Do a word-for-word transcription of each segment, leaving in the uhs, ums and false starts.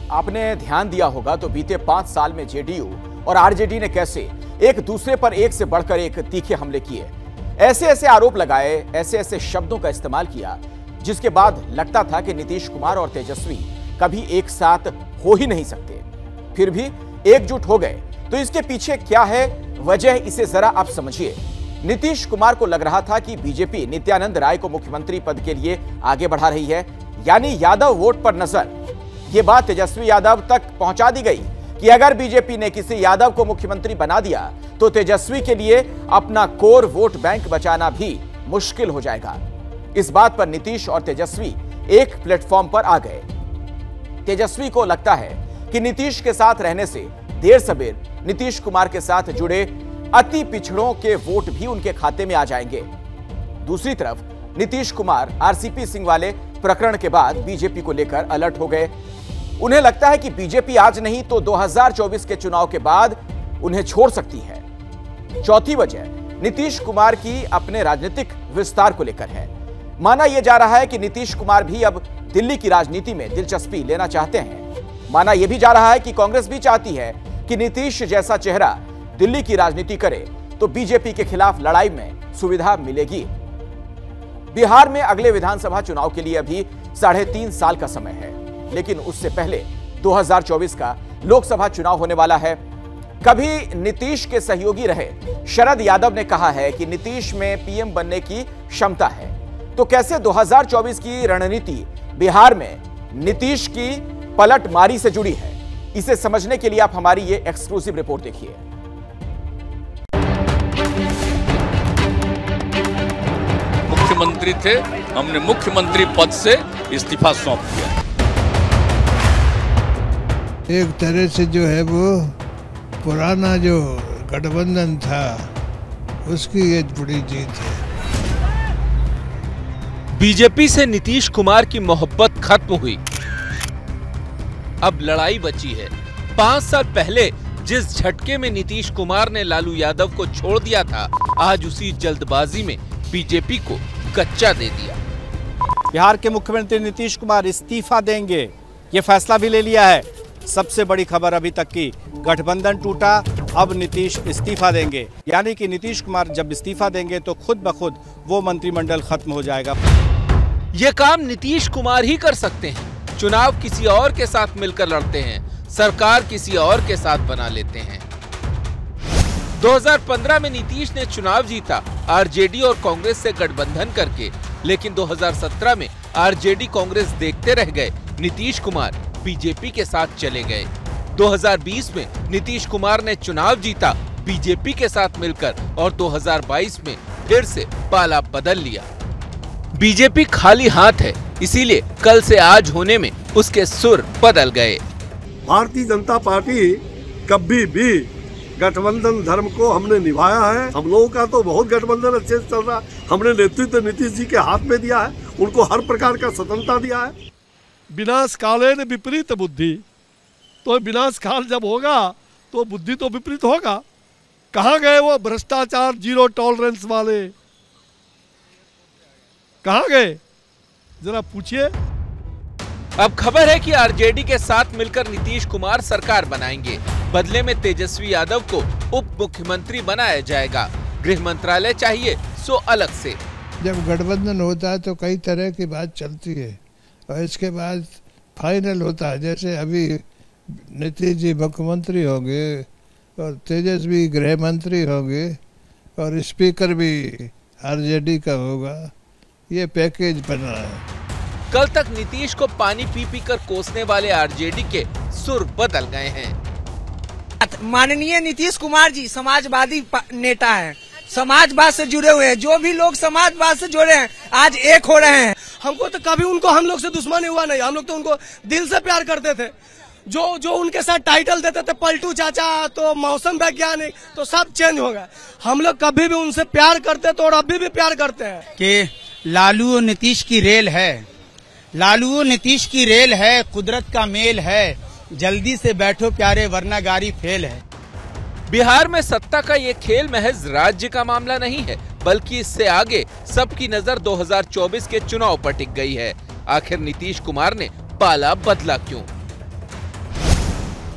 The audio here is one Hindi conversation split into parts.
आपने ध्यान दिया होगा तो बीते पांच साल में जेडीयू और आरजेडी ने कैसे एक दूसरे पर एक से बढ़कर एक तीखे हमले किए, ऐसे ऐसे आरोप लगाए, ऐसे ऐसे शब्दों का इस्तेमाल किया, जिसके बाद लगता था कि नीतीश कुमार और तेजस्वी कभी एक साथ हो ही नहीं सकते। फिर भी एकजुट हो गए। तो इसके पीछे क्या है वजह, इसे जरा आप समझिए। नीतीश कुमार को लग रहा था कि बीजेपी नित्यानंद राय को मुख्यमंत्री पद के लिए आगे बढ़ा रही है, यानी यादव वोट पर नजर। यह बात तेजस्वी यादव तक पहुंचा दी गई कि अगर बीजेपी ने किसी यादव को मुख्यमंत्री बना दिया तो तेजस्वी के लिए अपना कोर वोट बैंक बचाना भी मुश्किल हो जाएगा। इस बात पर नीतीश और तेजस्वी एक प्लेटफॉर्म पर आ गए। तेजस्वी को लगता है कि नीतीश के साथ रहने से देर सबेर नीतीश कुमार के साथ जुड़े अति पिछड़ों के वोट भी उनके खाते में आ जाएंगे। दूसरी तरफ नीतीश कुमार आरसीपी सिंह वाले प्रकरण के बाद बीजेपी को लेकर अलर्ट हो गए। उन्हें लगता है कि बीजेपी आज नहीं तो दो हज़ार चौबीस के चुनाव के बाद उन्हें छोड़ सकती है। चौथी वजह नीतीश कुमार की अपने राजनीतिक विस्तार को लेकर है। माना यह जा रहा है कि नीतीश कुमार भी अब दिल्ली की राजनीति में दिलचस्पी लेना चाहते हैं। माना यह भी जा रहा है कि कांग्रेस भी चाहती है कि नीतीश जैसा चेहरा दिल्ली की राजनीति करे तो बीजेपी के खिलाफ लड़ाई में सुविधा मिलेगी। बिहार में अगले विधानसभा चुनाव के लिए अभी साढ़े तीन साल का समय है, लेकिन उससे पहले दो हज़ार चौबीस का लोकसभा चुनाव होने वाला है। कभी नीतीश के सहयोगी रहे शरद यादव ने कहा है कि नीतीश में पीएम बनने की क्षमता है। तो कैसे दो हज़ार चौबीस की रणनीति बिहार में नीतीश की पलटमारी से जुड़ी है, इसे समझने के लिए आप हमारी ये एक्सक्लूसिव रिपोर्ट देखिए। मुख्यमंत्री थे, हमने मुख्यमंत्री पद से इस्तीफा सौंप दिया। एक तरह से जो है वो पुराना जो गठबंधन था उसकी ये बड़ी जीत है। बीजेपी से नीतीश कुमार की मोहब्बत खत्म हुई, अब लड़ाई बची है। पांच साल पहले जिस झटके में नीतीश कुमार ने लालू यादव को छोड़ दिया था, आज उसी जल्दबाजी में बीजेपी को कच्चा दे दिया। बिहार के मुख्यमंत्री नीतीश कुमार इस्तीफा देंगे, ये फैसला भी ले लिया है। सबसे बड़ी खबर अभी तक की, गठबंधन टूटा, अब नीतीश इस्तीफा देंगे। यानी कि नीतीश कुमार जब इस्तीफा देंगे तो खुद ब खुद वो मंत्रिमंडल खत्म हो जाएगा। ये काम नीतीश कुमार ही कर सकते हैं। चुनाव किसी और के साथ मिलकर लड़ते हैं, सरकार किसी और के साथ बना लेते हैं। दो हज़ार पंद्रह में नीतीश ने चुनाव जीता आरजेडी और कांग्रेस से गठबंधन करके, लेकिन दो हज़ार सत्रह में आरजेडी कांग्रेस देखते रह गए, नीतीश कुमार बीजेपी के साथ चले गए। दो हज़ार बीस में नीतीश कुमार ने चुनाव जीता बीजेपी के साथ मिलकर और दो हज़ार बाईस में फिर से पाला बदल लिया। बीजेपी खाली हाथ है, इसीलिए कल से आज होने में उसके सुर बदल गए। भारतीय जनता पार्टी कभी भी गठबंधन धर्म को हमने निभाया है। हम लोगों का तो बहुत गठबंधन अच्छे से चल रहा है। हमने नेतृत्व नीतीश जी के हाथ में दिया है, उनको हर प्रकार का स्वतंत्रता दिया है। विनाश कालेन विपरीत बुद्धि, तो विनाश काल जब होगा तो बुद्धि तो विपरीत होगा। कहाँ गए वो भ्रष्टाचार जीरो टॉलरेंस वाले, कहाँ गए जरा पूछिए। अब खबर है कि आरजेडी के साथ मिलकर नीतीश कुमार सरकार बनाएंगे। बदले में तेजस्वी यादव को उप मुख्यमंत्री बनाया जाएगा। गृह मंत्रालय चाहिए सो अलग से। जब गठबंधन होता है तो कई तरह की बात चलती है और इसके बाद फाइनल होता है। जैसे अभी नीतीश जी मुख्यमंत्री होंगे और तेजस्वी गृह मंत्री होंगे और स्पीकर भी आरजेडी का होगा। ये पैकेज बना है। कल तक नीतीश को पानी पी पी कर कोसने वाले आरजेडी के सुर बदल गए हैं। माननीय नीतीश कुमार जी समाजवादी नेता हैं, समाजवाद से जुड़े हुए हैं। जो भी लोग समाजवाद से जुड़े हैं आज एक हो रहे हैं। हमको तो कभी उनको हम लोग से दुश्मनी हुआ नहीं, हम लोग तो उनको दिल से प्यार करते थे। जो जो उनके साथ टाइटल देते थे पलटू चाचा, तो मौसम वैज्ञानिक, तो सब चेंज हो गया। हम लोग कभी भी उनसे प्यार करते थे और अभी भी प्यार करते हैं। कि लालू और नीतीश की रेल है, लालू और नीतीश की रेल है, कुदरत का मेल है। जल्दी से बैठो प्यारे वरना गाड़ी फेल है। बिहार में सत्ता का ये खेल महज राज्य का मामला नहीं है, बल्कि इससे आगे सबकी नजर दो हज़ार चौबीस के चुनाव पर टिक गई है। आखिर नीतीश कुमार ने पाला बदला क्यों?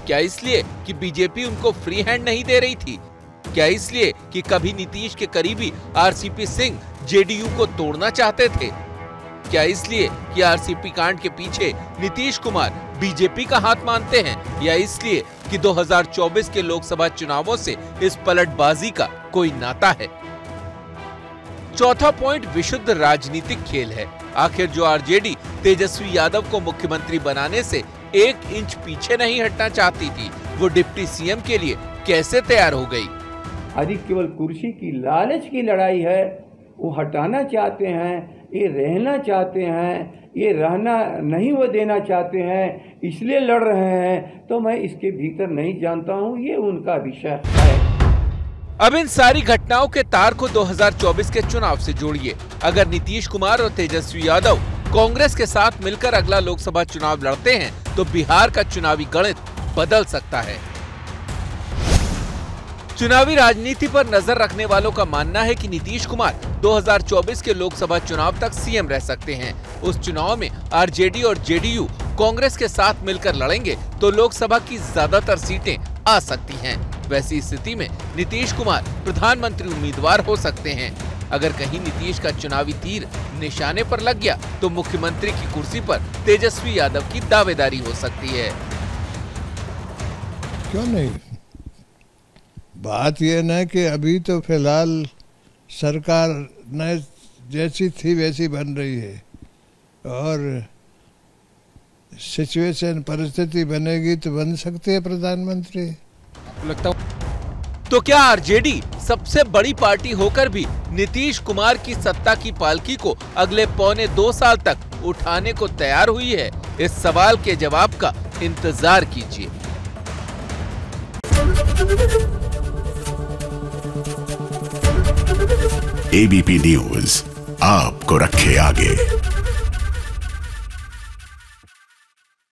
क्या इसलिए कि बीजेपी उनको फ्री हैंड नहीं दे रही थी? क्या इसलिए कि कभी नीतीश के करीबी आरसीपी सिंह जेडीयू को तोड़ना चाहते थे? क्या इसलिए कि आरसीपी कांड के पीछे नीतीश कुमार बीजेपी का हाथ मानते हैं, या इसलिए कि दो हज़ार चौबीस के लोकसभा चुनावों से इस पलटबाजी का कोई नाता है? चौथा पॉइंट विशुद्ध राजनीतिक खेल है। आखिर जो आरजेडी तेजस्वी यादव को मुख्यमंत्री बनाने से एक इंच पीछे नहीं हटना चाहती थी, वो डिप्टी सीएम के लिए कैसे तैयार हो गई? यदि केवल कुर्सी की लालच की लड़ाई है, वो हटाना चाहते हैं, ये रहना चाहते हैं, ये रहना नहीं वो देना चाहते हैं, इसलिए लड़ रहे हैं, तो मैं इसके भीतर नहीं जानता हूँ, ये उनका विषय है। अब इन सारी घटनाओं के तार को दो हज़ार चौबीस के चुनाव से जोड़िए। अगर नीतीश कुमार और तेजस्वी यादव कांग्रेस के साथ मिलकर अगला लोकसभा चुनाव लड़ते हैं तो बिहार का चुनावी गणित बदल सकता है। चुनावी राजनीति पर नजर रखने वालों का मानना है कि नीतीश कुमार दो हज़ार चौबीस के लोकसभा चुनाव तक सीएम रह सकते हैं। उस चुनाव में आरजेडी और जेडीयू कांग्रेस के साथ मिलकर लड़ेंगे तो लोकसभा की ज्यादातर सीटें आ सकती हैं। वैसी स्थिति में नीतीश कुमार प्रधानमंत्री उम्मीदवार हो सकते हैं। अगर कहीं नीतीश का चुनावी तीर निशाने पर लग गया तो मुख्यमंत्री की कुर्सी पर तेजस्वी यादव की दावेदारी हो सकती है। क्यों नहीं? बात यह न कि अभी तो फिलहाल सरकार न जैसी थी वैसी बन रही है, और सिचुएशन परिस्थिति बनेगी तो बन सकते हैं प्रधानमंत्री। लगता तो क्या आरजेडी सबसे बड़ी पार्टी होकर भी नीतीश कुमार की सत्ता की पालकी को अगले पौने दो साल तक उठाने को तैयार हुई है? इस सवाल के जवाब का इंतजार कीजिए। एबीपी न्यूज आपको रखे आगे।